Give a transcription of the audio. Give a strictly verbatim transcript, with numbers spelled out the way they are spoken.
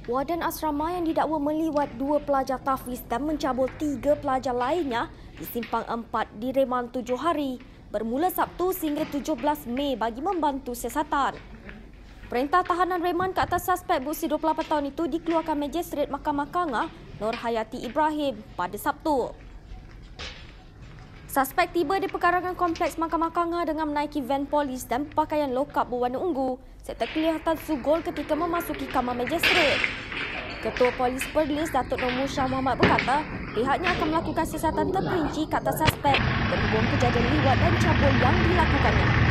Warden asrama yang didakwa meliwat dua pelajar tahfiz dan mencabul tiga pelajar lainnya di Simpang empat direman tujuh hari bermula Sabtu sehingga tujuh belas Mei bagi membantu siasatan. Perintah tahanan reman ke atas suspek berusia dua puluh lapan tahun itu dikeluarkan Magistrate Mahkamah Kangah Nur Hayati Ibrahim pada Sabtu. Suspek tiba di pekarangan kompleks Mahkamah Kangah dengan menaiki van polis dan pakaian lokap berwarna ungu serta kelihatan sugol ketika memasuki kamar magistrate. Ketua Polis Perlis Datuk Nur Musyah Muhammad berkata pihaknya akan melakukan siasatan terperinci ke atas suspek berhubung kejadian liwat dan cabul yang dilakukannya.